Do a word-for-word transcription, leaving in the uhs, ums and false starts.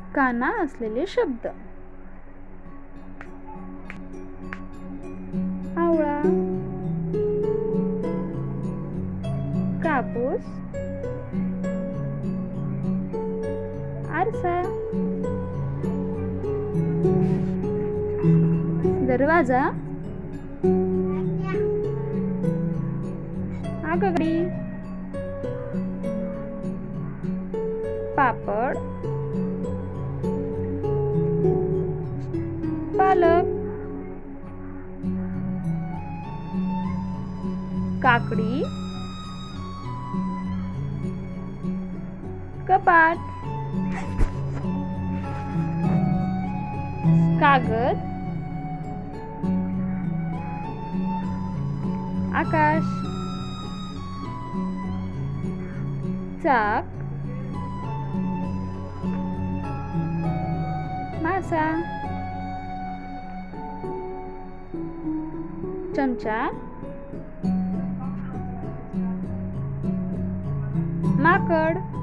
काना असलेले शब्द. आवळा, कापूस, आरसा, दरवाजा, आगगाडी, पापड, पालक, काकडी, कपाट, कागद, आकाश, चाक, मासा, चमचा, माकड,